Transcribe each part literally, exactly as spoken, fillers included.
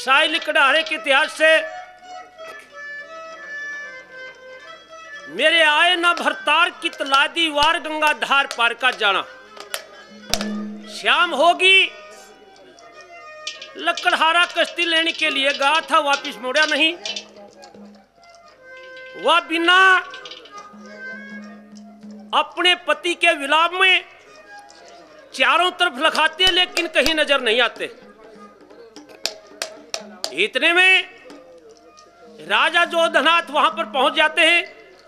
साई लिकड़हारे के इतिहास से मेरे आए न भरतार की तलादी वार गंगा धार पार का जाना। शाम होगी लकड़हारा कश्ती लेने के लिए गया था, वापिस मुड़ा नहीं। वह बिना अपने पति के विलाप में चारों तरफ लखाते लेकिन कहीं नजर नहीं आते। इतने में राजा जोधनाथ वहां पर पहुंच जाते हैं।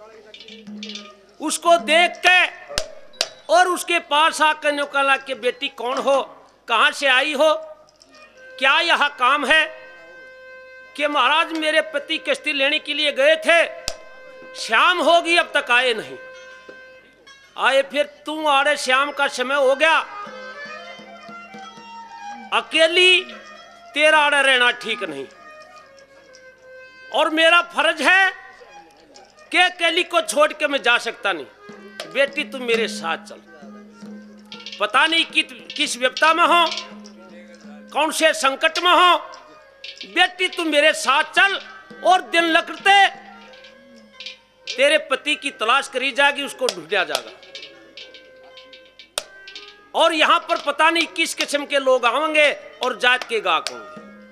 उसको देख के और उसके पास आकर निकला कि बेटी कौन हो, कहां से आई हो, क्या यह काम है? कि महाराज मेरे पति कश्ती लेने के लिए गए थे, शाम होगी अब तक आए नहीं। आए फिर तू आड़े, शाम का समय हो गया, अकेली तेरा आड़े रहना ठीक नहीं और मेरा फर्ज है कि अकेली को छोड़ के मैं जा सकता नहीं। बेटी तुम मेरे साथ चल। पता नहीं कि, किस विपदा में हो, कौन से संकट में हो, बेटी तुम मेरे साथ चल और दिन लकड़ते तेरे पति की तलाश करी जाएगी, उसको ढूंढा जाएगा। और यहां पर पता नहीं किस किस्म के लोग आएंगे और जात के गाक होंगे।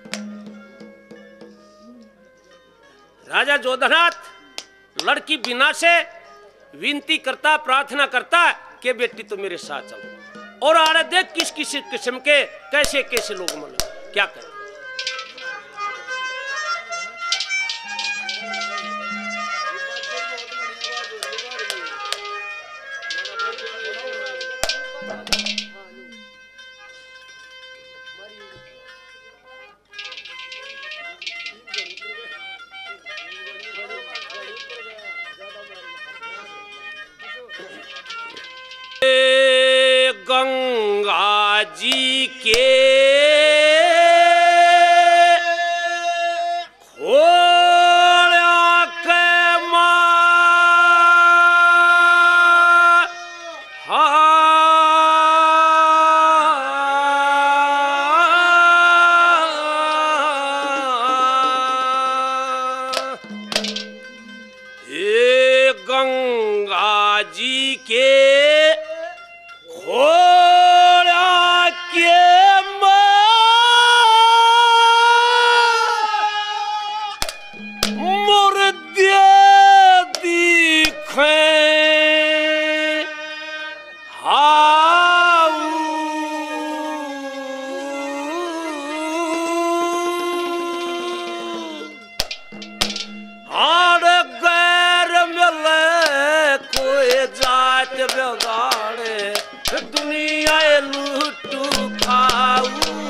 राजा जोधनाथ लड़की बिना से विनती करता, प्रार्थना करता कि बेटी तो मेरे साथ चलो। और आड़े देख किस किस किस्म के कैसे कैसे लोग मिले, क्या करें। गंगा जी के खोड़ा के माँ हे गंगा जी के खोड़ा के मुर्दे दिखे हाउ हार गैर मिले कोई जात बिगाड़े दुनिया लूटू खाऊ।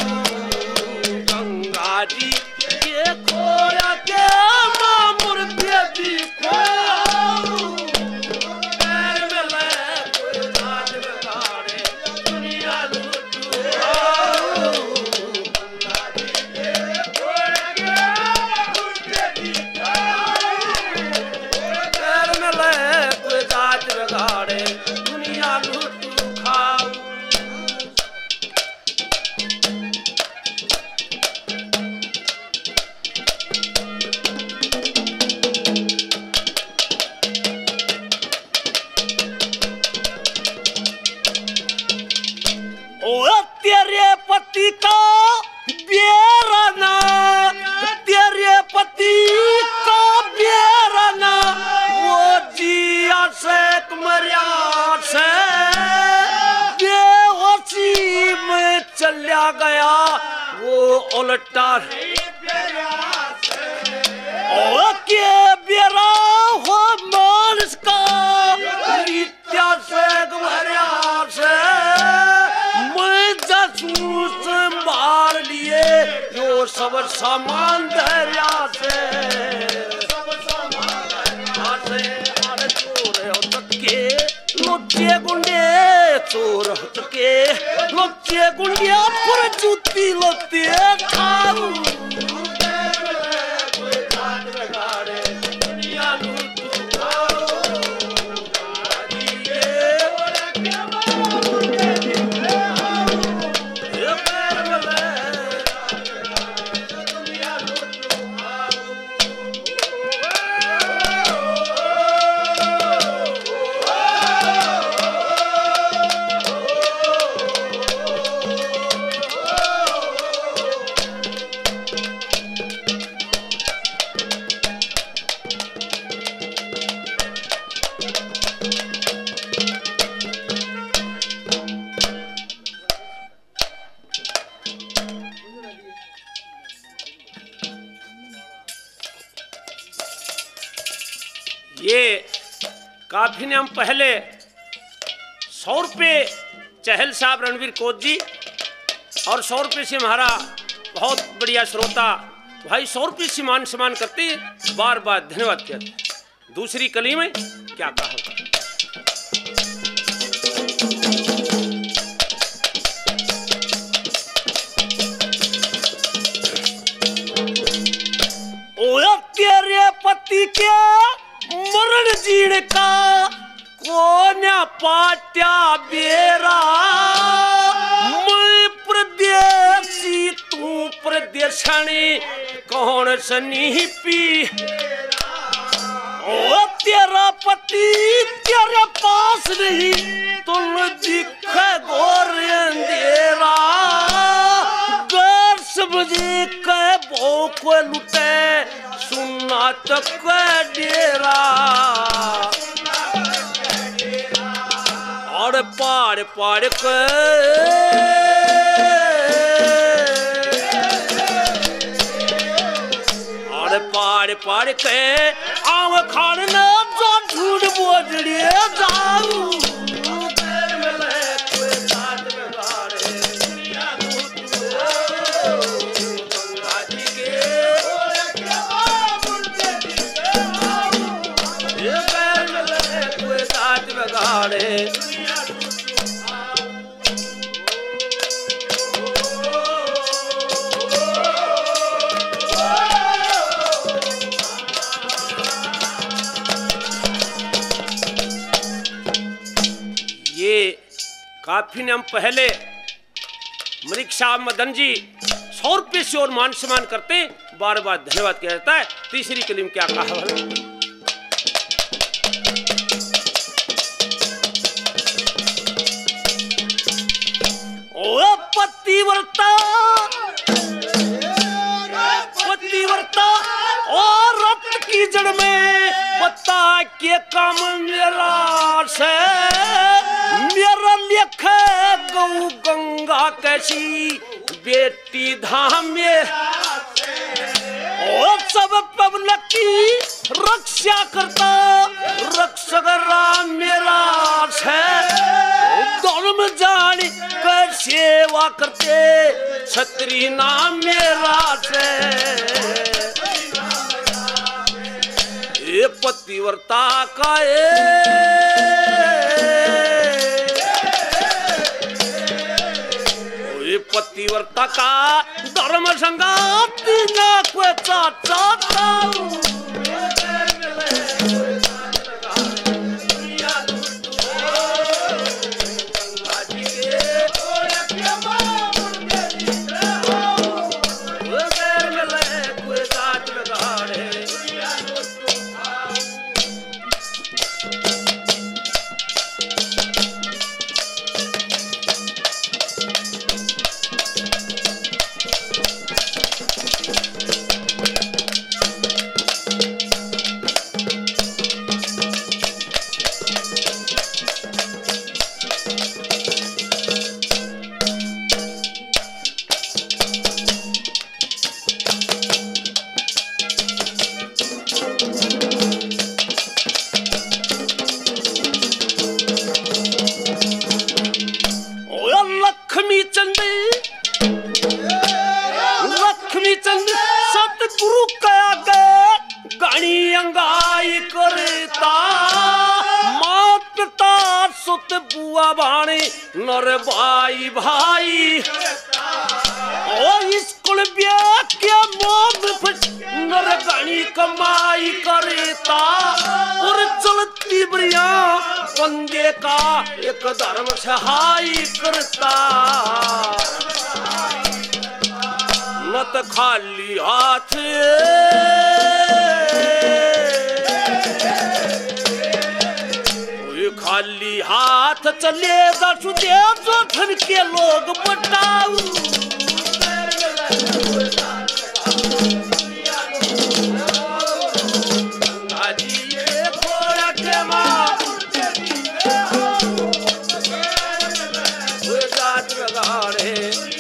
गंगा जी के खोया के मां मुर्दे दिखे पैर में ले कोई जात बिगाड़े दुनिया लूटू खाऊ। गंगा जी के खोया के मुर्दे दिखे पैर में ले कोई जात बिगाड़े दुनिया लूटू खाऊ। ओ तेरे पति का बेरना, तेरे पति का बेरना, वो जिया से मरिया से बेहोशी में चला गया वो उल्टा। ओ के बेरा हो मानस का नित्या से मरिया से मैं जासूस मार लिए जो सब सामान दरिया से सब सामान दरिया से। अरे चोर हो चुके लुच्चे गुंडे, चोर हो चुके लुच्चे गुंडे पर जूती लोते खाऊ। ये काफी ने हम पहले सौ रुपये चहल साहब रणवीर कोच जी और सौ रुपये से हमारा बहुत बढ़िया श्रोता भाई सौ रुपये से मान सम्मान करते बार बार धन्यवाद कहते। दूसरी कली में क्या कहा तेरे पति के मरण जीण का कोन्या पाट्या बेरा मैं प्रदेशी तू प्रदेशनी कौन सनी पी ओ तेरा पति तेरे पास नहीं तुम दिखे गोर अंधेरा घर समझे के बो को लुटे सुनना तक डेरा और पाड़ पाड़ के और पाड़ पाड़ के आव खाने जो झूठ बोझड़िए जाऊ ये काफी ने हम पहले मलिक साहब मदन जी सौ रुपये से और मान सम्मान करते बार बार धन्यवाद किया जाता है। तीसरी कलीम क्या कहा ओ पतिव्रता पतिव्रता और रक्त की जड़ में बता के काम मेरा से मेरा लेख गौ गंगा कैसी बेटी धाम में और सब पब्लिक की रक्षा करता रक्षक राम मेरा है धर्म जानी कर सेवा करते छत्री नाम मेरा है ये पतिव्रता का ये पतिव्रता का धर्म संगाती ना कोई चाहता लक्ष्मी चंद लक्ष्मी चंद सतगुरु कया के गाणी अंगाई करता माँ पिता सुत बुआ भाणी नर भाई भाई ओ स्कूल के मोम नर गाणी कमाई करता और चलती बढ़िया बंदे का एक धर्म सहाय करता नत खाली हाथ खाली हाथ चलेगा सुदे जो धन के लोग बटाऊ लगाड़े